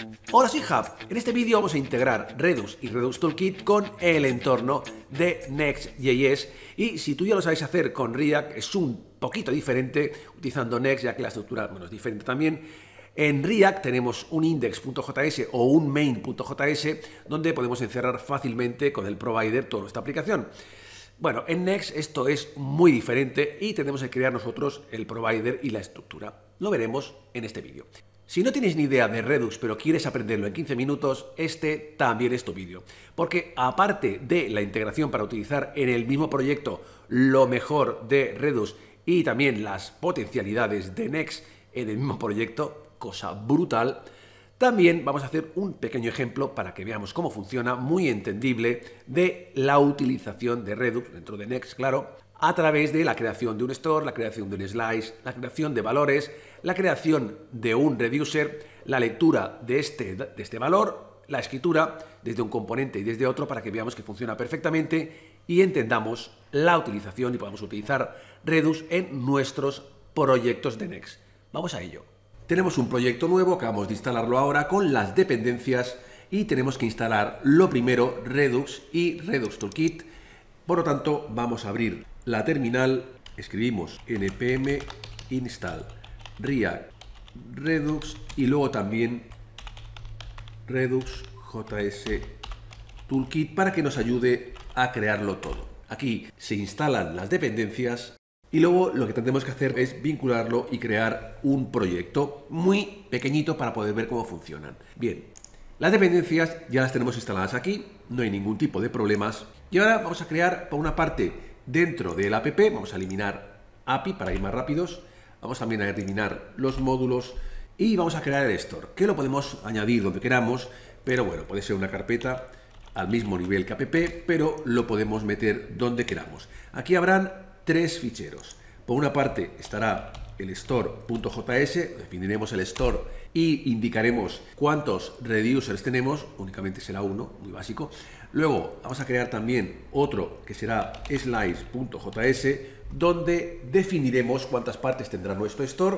Hola, soy Hub. En este vídeo vamos a integrar Redux y Redux Toolkit con el entorno de Next.js, y si tú ya lo sabes hacer con React es un poquito diferente utilizando Next, ya que la estructura es diferente también. En React tenemos un index.js o un main.js donde podemos encerrar fácilmente con el provider toda nuestra aplicación. Bueno, en Next esto es muy diferente y tendremos que crear nosotros el provider y la estructura. Lo veremos en este vídeo. Si no tienes ni idea de Redux pero quieres aprenderlo en 15 minutos, este también es tu vídeo. Porque aparte de la integración para utilizar en el mismo proyecto lo mejor de Redux y también las potencialidades de Next en el mismo proyecto, cosa brutal, también vamos a hacer un pequeño ejemplo para que veamos cómo funciona, muy entendible, de la utilización de Redux dentro de Next, claro, a través de la creación de un store, la creación de un slice, la creación de valores, la creación de un reducer, la lectura de este valor, la escritura desde un componente y desde otro para que veamos que funciona perfectamente y entendamos la utilización y podamos utilizar Redux en nuestros proyectos de Next. Vamos a ello. Tenemos un proyecto nuevo, acabamos de instalarlo ahora con las dependencias y tenemos que instalar lo primero Redux y Redux Toolkit. Por lo tanto, vamos a abrir la terminal, escribimos npm install React Redux y luego también Redux JS Toolkit para que nos ayude a crearlo todo. Aquí se instalan las dependencias y luego lo que tendremos que hacer es vincularlo y crear un proyecto muy pequeñito para poder ver cómo funcionan. Bien, las dependencias ya las tenemos instaladas aquí, no hay ningún tipo de problemas. Y ahora vamos a crear, por una parte, dentro del app, vamos a eliminar API para ir más rápidos, vamos también a eliminar los módulos y vamos a crear el store, que lo podemos añadir donde queramos, pero bueno, puede ser una carpeta al mismo nivel que app, pero lo podemos meter donde queramos. Aquí habrán tres ficheros. Por una parte estará el store.js, definiremos el store y indicaremos cuántos reducers tenemos, únicamente será uno, muy básico. Luego vamos a crear también otro que será slice.js, donde definiremos cuántas partes tendrá nuestro store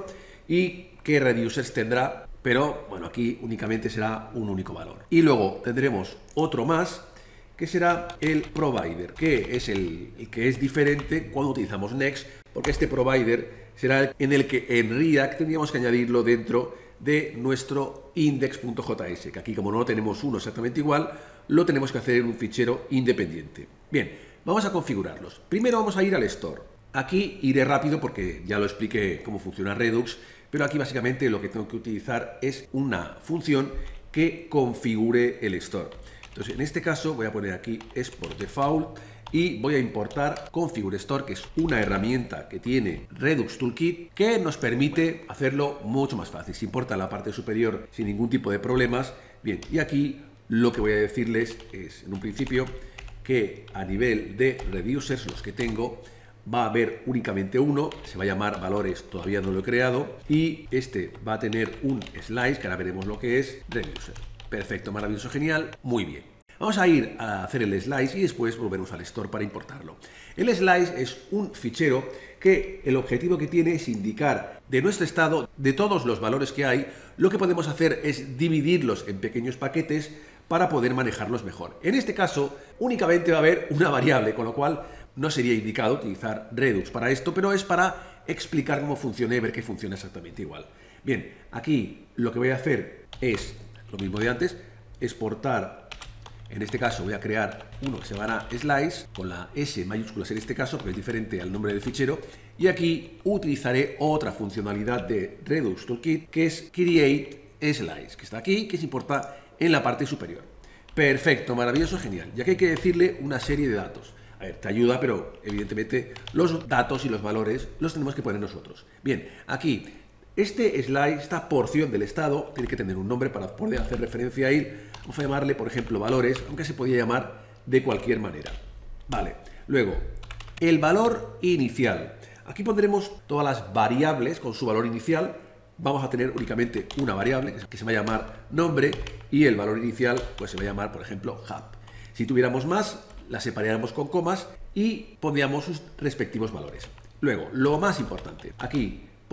y qué reducers tendrá, pero bueno, aquí únicamente será un único valor. Y luego tendremos otro más, que será el provider, que es el que es diferente cuando utilizamos Next, porque este provider será en el que en React tendríamos que añadirlo dentro de nuestro index.js, que aquí como no tenemos uno exactamente igual, lo tenemos que hacer en un fichero independiente. Bien, vamos a configurarlos. Primero vamos a ir al store. Aquí iré rápido porque ya lo expliqué cómo funciona Redux, pero aquí básicamente lo que tengo que utilizar es una función que configure el store. Entonces, en este caso voy a poner aquí export default y voy a importar configure store, que es una herramienta que tiene Redux Toolkit que nos permite hacerlo mucho más fácil. Se importa la parte superior sin ningún tipo de problemas. Bien, y aquí lo que voy a decirles es, en un principio, que a nivel de reducers, los que tengo, va a haber únicamente uno, se va a llamar valores, todavía no lo he creado, y este va a tener un slice, que ahora veremos lo que es, reducer. Perfecto, maravilloso, genial, muy bien. Vamos a ir a hacer el slice y después volveremos al store para importarlo. El slice es un fichero que el objetivo que tiene es indicar de nuestro estado, de todos los valores que hay, lo que podemos hacer es dividirlos en pequeños paquetes para poder manejarlos mejor. En este caso, únicamente va a haber una variable, con lo cual no sería indicado utilizar Redux para esto, pero es para explicar cómo funciona y ver que funciona exactamente igual. Bien, aquí lo que voy a hacer es lo mismo de antes, exportar. En este caso voy a crear uno que se llamará slice, con la S mayúsculas en este caso, porque es diferente al nombre del fichero. Y aquí utilizaré otra funcionalidad de Redux Toolkit, que es create slice, que está aquí, que se importa en la parte superior. Perfecto, maravilloso, genial. Ya que hay que decirle una serie de datos. A ver, te ayuda, pero evidentemente los datos y los valores los tenemos que poner nosotros. Bien, aquí este slide, esta porción del estado, tiene que tener un nombre para poder hacer referencia a él. Vamos a llamarle, por ejemplo, valores, aunque se podía llamar de cualquier manera. Vale, luego, el valor inicial. Aquí pondremos todas las variables con su valor inicial. Vamos a tener únicamente una variable que se va a llamar nombre y el valor inicial pues se va a llamar, por ejemplo, hub. Si tuviéramos más, la separaríamos con comas y pondríamos sus respectivos valores. Luego, lo más importante, aquí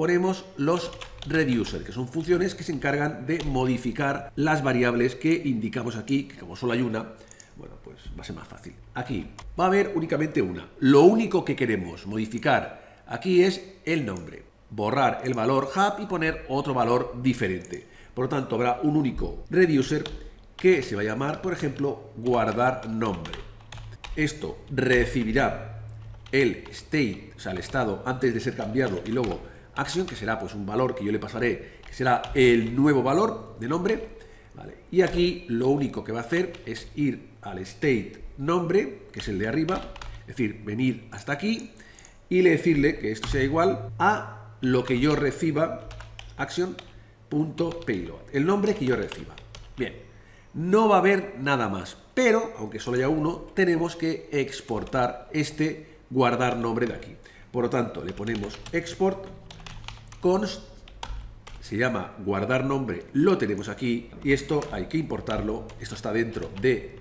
ponemos los reducer, que son funciones que se encargan de modificar las variables que indicamos aquí, que como solo hay una, bueno, pues va a ser más fácil. Aquí va a haber únicamente una. Lo único que queremos modificar aquí es el nombre. Borrar el valor hub y poner otro valor diferente. Por lo tanto, habrá un único reducer que se va a llamar, por ejemplo, guardar nombre. Esto recibirá el state, o sea, el estado antes de ser cambiado, y luego action, que será pues un valor que yo le pasaré, que será el nuevo valor de nombre. Vale. Y aquí lo único que va a hacer es ir al state nombre, que es el de arriba, es decir, venir hasta aquí y decirle que esto sea igual a lo que yo reciba, action.payload, el nombre que yo reciba. Bien, no va a haber nada más, pero, aunque solo haya uno, tenemos que exportar este guardar nombre de aquí. Por lo tanto, le ponemos export const, se llama guardar nombre, lo tenemos aquí, y esto hay que importarlo, esto está dentro de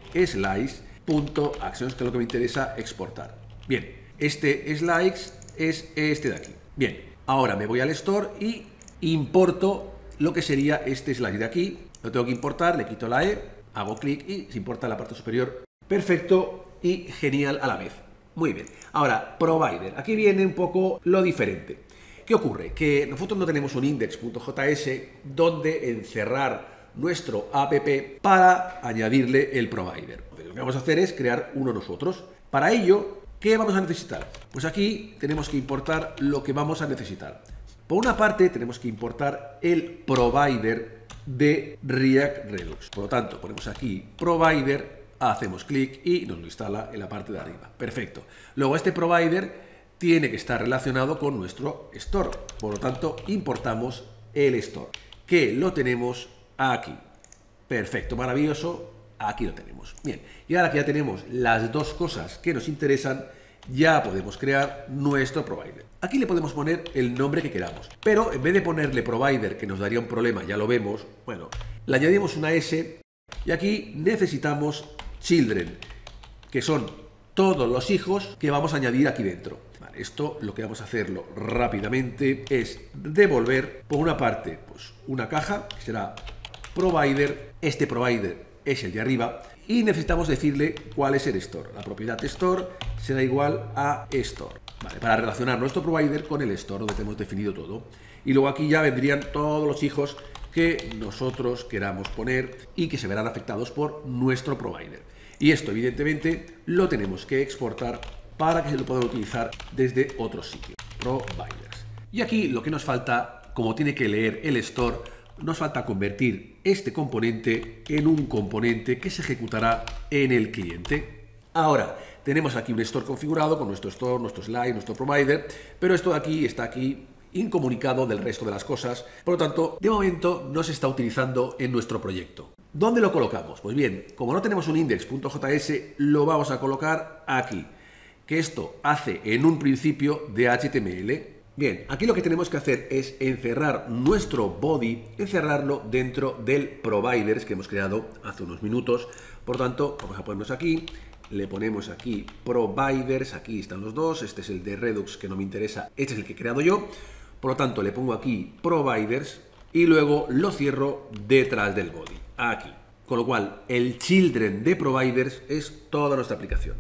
slice.actions, que es lo que me interesa exportar. Bien, este slice es este de aquí. Bien, ahora me voy al store y importo lo que sería este slice de aquí. Lo tengo que importar, le quito la E, hago clic y se importa en la parte superior. Perfecto y genial a la vez. Muy bien. Ahora, provider. Aquí viene un poco lo diferente. ¿Qué ocurre? Que nosotros no tenemos un index.js donde encerrar nuestro app para añadirle el provider. Lo que vamos a hacer es crear uno nosotros. Para ello, ¿qué vamos a necesitar? Pues aquí tenemos que importar lo que vamos a necesitar. Por una parte, tenemos que importar el provider de React Redux. Por lo tanto, ponemos aquí provider, hacemos clic y nos lo instala en la parte de arriba. Perfecto. Luego, este provider tiene que estar relacionado con nuestro store. Por lo tanto, importamos el store, que lo tenemos aquí. Perfecto, maravilloso. Aquí lo tenemos. Bien, y ahora que ya tenemos las dos cosas que nos interesan, ya podemos crear nuestro provider. Aquí le podemos poner el nombre que queramos, pero en vez de ponerle provider, que nos daría un problema, ya lo vemos, bueno, le añadimos una S y aquí necesitamos children, que son todos los hijos que vamos a añadir aquí dentro. Vale, esto lo que vamos a hacerlo rápidamente es devolver, por una parte, pues una caja, que será provider. Este provider es el de arriba y necesitamos decirle cuál es el store. La propiedad store será igual a store, ¿vale? Para relacionar nuestro provider con el store donde tenemos definido todo. Y luego aquí ya vendrían todos los hijos que nosotros queramos poner y que se verán afectados por nuestro provider. Y esto evidentemente lo tenemos que exportar para que se lo puedan utilizar desde otros sitios. Providers. Y aquí lo que nos falta, como tiene que leer el store, nos falta convertir este componente en un componente que se ejecutará en el cliente. Ahora, tenemos aquí un store configurado con nuestro store, nuestro slide, nuestro provider, pero esto de aquí está aquí incomunicado del resto de las cosas. Por lo tanto, de momento no se está utilizando en nuestro proyecto. ¿Dónde lo colocamos? Pues bien, como no tenemos un index.js, lo vamos a colocar aquí, que esto hace en un principio de HTML. Bien, aquí lo que tenemos que hacer es encerrar nuestro body, encerrarlo dentro del providers que hemos creado hace unos minutos. Por tanto, vamos a ponernos aquí, le ponemos aquí providers, aquí están los dos, este es el de Redux que no me interesa, este es el que he creado yo. Por lo tanto, le pongo aquí providers y luego lo cierro detrás del body, aquí. Con lo cual, el children de providers es toda nuestra aplicación.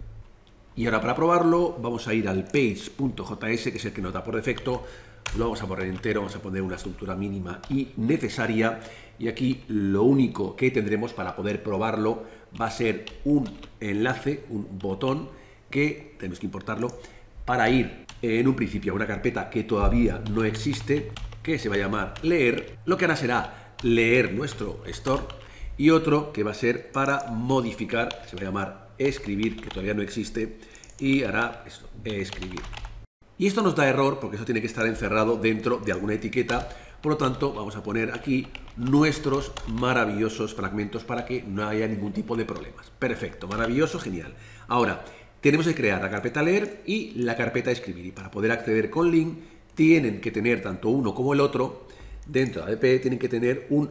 Y ahora para probarlo vamos a ir al page.js, que es el que nos da por defecto, lo vamos a poner entero, vamos a poner una estructura mínima y necesaria, y aquí lo único que tendremos para poder probarlo va a ser un enlace, un botón que tenemos que importarlo para ir en un principio a una carpeta que todavía no existe, que se va a llamar leer. Lo que hará será leer nuestro store, y otro que va a ser para modificar, se va a llamar escribir, que todavía no existe, y hará esto, escribir. Y esto nos da error porque eso tiene que estar encerrado dentro de alguna etiqueta. Por lo tanto, vamos a poner aquí nuestros maravillosos fragmentos para que no haya ningún tipo de problemas. Perfecto, maravilloso, genial. Ahora, tenemos que crear la carpeta leer y la carpeta escribir. Y para poder acceder con link, tienen que tener tanto uno como el otro. Dentro de ADP tienen que tener un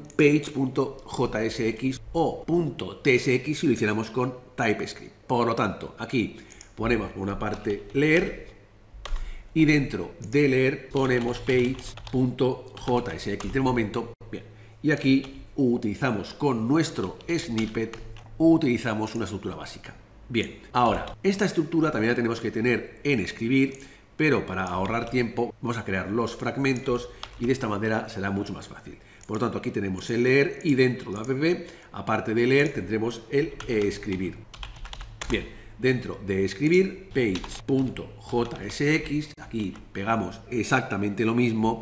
page.jsx o .tsx si lo hiciéramos con TypeScript. Por lo tanto, aquí ponemos por una parte leer, y dentro de leer ponemos page.jsx de momento. Bien, y aquí utilizamos con nuestro snippet, utilizamos una estructura básica. Bien, ahora, esta estructura también la tenemos que tener en escribir, pero para ahorrar tiempo vamos a crear los fragmentos y de esta manera será mucho más fácil. Por lo tanto, aquí tenemos el leer y dentro de la app, aparte de leer, tendremos el escribir. Bien, dentro de escribir, page.jsx, aquí pegamos exactamente lo mismo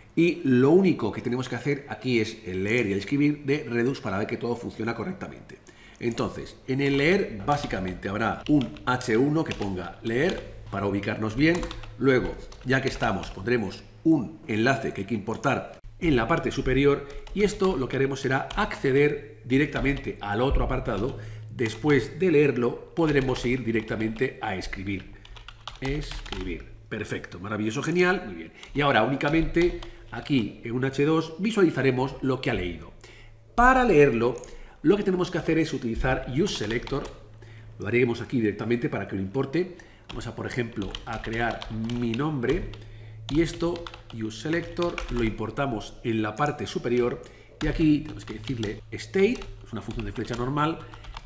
y lo único que tenemos que hacer aquí es el leer y el escribir de Redux para ver que todo funciona correctamente. Entonces, en el leer básicamente habrá un H1 que ponga leer para ubicarnos bien. Luego, ya que estamos, pondremos un enlace que hay que importar en la parte superior y esto lo que haremos será acceder directamente al otro apartado. Después de leerlo podremos ir directamente a escribir. Escribir. Perfecto, maravilloso, genial, muy bien. Y ahora únicamente aquí en un H2 visualizaremos lo que ha leído. Para leerlo, lo que tenemos que hacer es utilizar useSelector. Lo haremos aquí directamente para que lo importe. Vamos a, por ejemplo, a crear mi nombre. Y esto, useSelector, lo importamos en la parte superior. Y aquí tenemos que decirle state, es una función de flecha normal.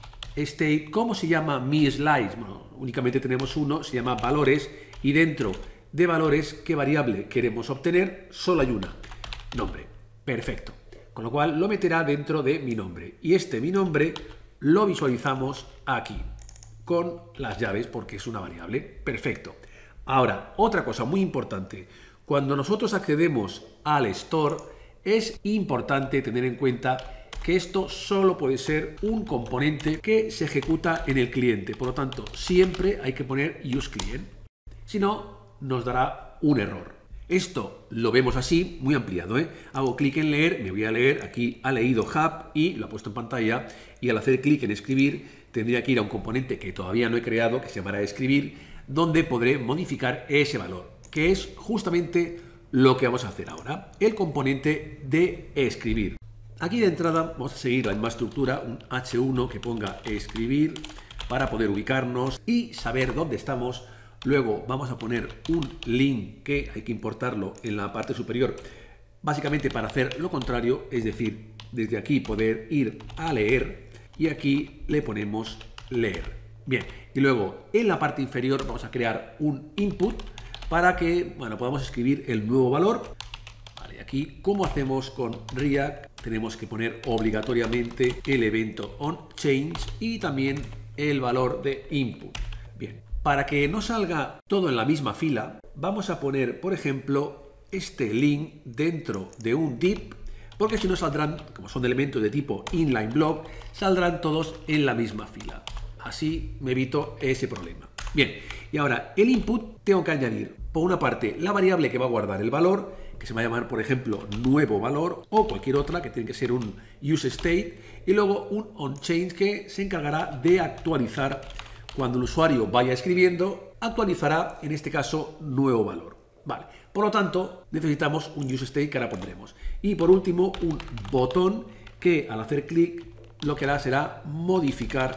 State, ¿cómo se llama mi slice? Bueno, únicamente tenemos uno, se llama valores. Y dentro de valores, ¿qué variable queremos obtener? Solo hay una, nombre. Perfecto. Con lo cual lo meterá dentro de mi nombre. Y este mi nombre lo visualizamos aquí, con las llaves, porque es una variable. Perfecto. Ahora, otra cosa muy importante. Cuando nosotros accedemos al store, es importante tener en cuenta que esto solo puede ser un componente que se ejecuta en el cliente. Por lo tanto, siempre hay que poner useClient. Si no, nos dará un error. Esto lo vemos así, muy ampliado, ¿eh? Hago clic en leer, me voy a leer, aquí ha leído Hub y lo ha puesto en pantalla. Y al hacer clic en escribir, tendría que ir a un componente que todavía no he creado, que se llamará escribir, donde podré modificar ese valor, que es justamente lo que vamos a hacer ahora, el componente de escribir. Aquí de entrada vamos a seguir la misma estructura, un H1 que ponga escribir para poder ubicarnos y saber dónde estamos. Luego vamos a poner un link que hay que importarlo en la parte superior, básicamente para hacer lo contrario, es decir, desde aquí poder ir a leer y aquí le ponemos leer. Bien, y luego en la parte inferior vamos a crear un input para que, bueno, podamos escribir el nuevo valor. Vale, aquí, como hacemos con React, tenemos que poner obligatoriamente el evento onChange y también el valor de input. Bien, para que no salga todo en la misma fila, vamos a poner, por ejemplo, este link dentro de un div, porque si no saldrán, como son elementos de tipo inline block, saldrán todos en la misma fila. Así me evito ese problema. Bien, y ahora el input tengo que añadir, por una parte, la variable que va a guardar el valor, que se va a llamar, por ejemplo, nuevo valor, o cualquier otra, que tiene que ser un useState, y luego un onChange que se encargará de actualizar. Cuando el usuario vaya escribiendo, actualizará, en este caso, nuevo valor. Vale, por lo tanto, necesitamos un useState que ahora pondremos. Y por último, un botón que al hacer clic lo que hará será modificar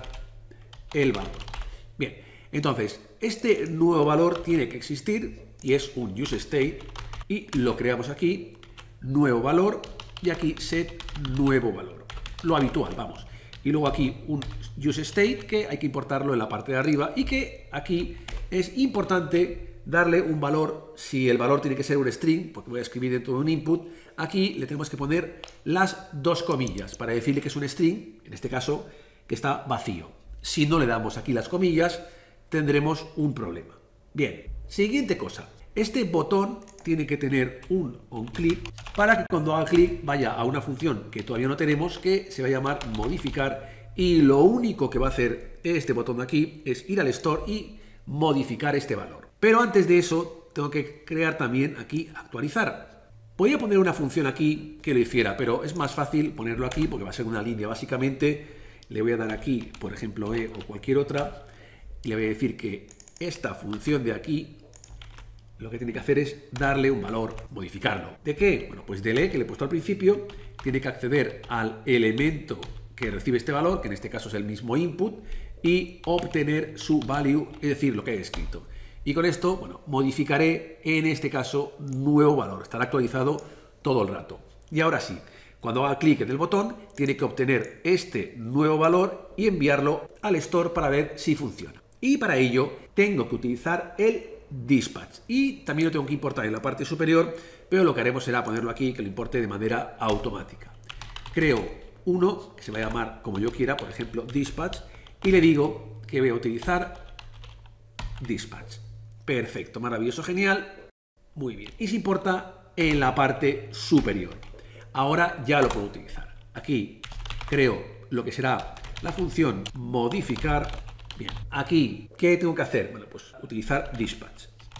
el valor. Bien, entonces, este nuevo valor tiene que existir y es un useState y lo creamos aquí, nuevo valor, y aquí set nuevo valor. Lo habitual, vamos. Y luego aquí un useState que hay que importarlo en la parte de arriba y que aquí es importante darle un valor. Si el valor tiene que ser un string, porque voy a escribir dentro de un input, aquí le tenemos que poner las dos comillas para decirle que es un string, en este caso, que está vacío. Si no le damos aquí las comillas, tendremos un problema. Bien, siguiente cosa. Este botón tiene que tener un onClick para que cuando haga clic vaya a una función que todavía no tenemos, que se va a llamar modificar, y lo único que va a hacer este botón de aquí es ir al store y modificar este valor. Pero antes de eso tengo que crear también aquí actualizar. Podría poner una función aquí que lo hiciera, pero es más fácil ponerlo aquí porque va a ser una línea básicamente. Le voy a dar aquí, por ejemplo, o cualquier otra, y le voy a decir que esta función de aquí lo que tiene que hacer es darle un valor, modificarlo. ¿De qué? Bueno, pues del que le he puesto al principio, tiene que acceder al elemento que recibe este valor, que en este caso es el mismo input, y obtener su value, es decir, lo que he escrito. Y con esto, bueno, modificaré en este caso nuevo valor. Estará actualizado todo el rato. Y ahora sí, cuando haga clic en el botón, tiene que obtener este nuevo valor y enviarlo al store para ver si funciona. Y para ello tengo que utilizar el dispatch. Y también lo tengo que importar en la parte superior, pero lo que haremos será ponerlo aquí, que lo importe de manera automática. Creo uno que se va a llamar como yo quiera, por ejemplo, dispatch, y le digo que voy a utilizar dispatch. Perfecto, maravilloso, genial. Muy bien. Y se importa en la parte superior. Ahora ya lo puedo utilizar. Aquí creo lo que será la función modificar. Bien, aquí, ¿qué tengo que hacer? Bueno, pues utilizar dispatch.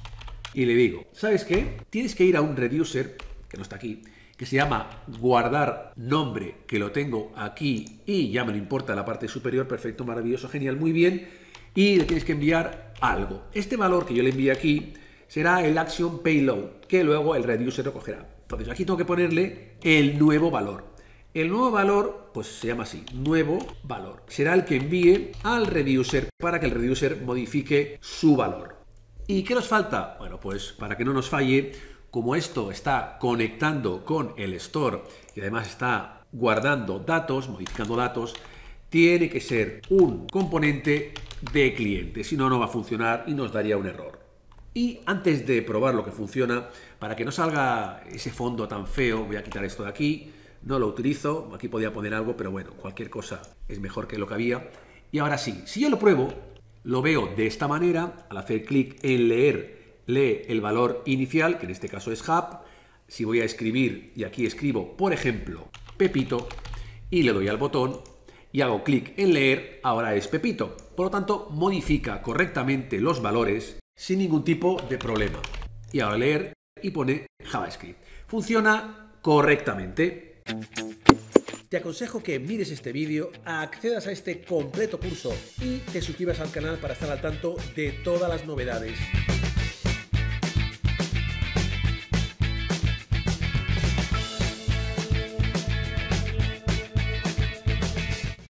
Y le digo, ¿sabes qué? Tienes que ir a un reducer, que no está aquí, que se llama guardar nombre, que lo tengo aquí y ya me lo importa en la parte superior. Perfecto, maravilloso, genial, muy bien. Y le tienes que enviar algo. Este valor que yo le envíe aquí será el action payload, que luego el reducer lo cogerá. Entonces aquí tengo que ponerle el nuevo valor. El nuevo valor, pues se llama así, nuevo valor. Será el que envíe al reducer para que el reducer modifique su valor. ¿Y qué nos falta? Bueno, pues para que no nos falle, como esto está conectando con el store y además está guardando datos, modificando datos, tiene que ser un componente de cliente, si no, no va a funcionar y nos daría un error. Y antes de probar lo que funciona, para que no salga ese fondo tan feo, voy a quitar esto de aquí, no lo utilizo, aquí podía poner algo, pero bueno, cualquier cosa es mejor que lo que había. Y ahora sí, si yo lo pruebo, lo veo de esta manera, al hacer clic en leer, lee el valor inicial, que en este caso es hub. Si voy a escribir, y aquí escribo, por ejemplo, Pepito, y le doy al botón, y hago clic en leer, ahora es Pepito. Por lo tanto, modifica correctamente los valores sin ningún tipo de problema. Y ahora leer y pone JavaScript. Funciona correctamente. Te aconsejo que mires este vídeo, accedas a este completo curso y te suscribas al canal para estar al tanto de todas las novedades.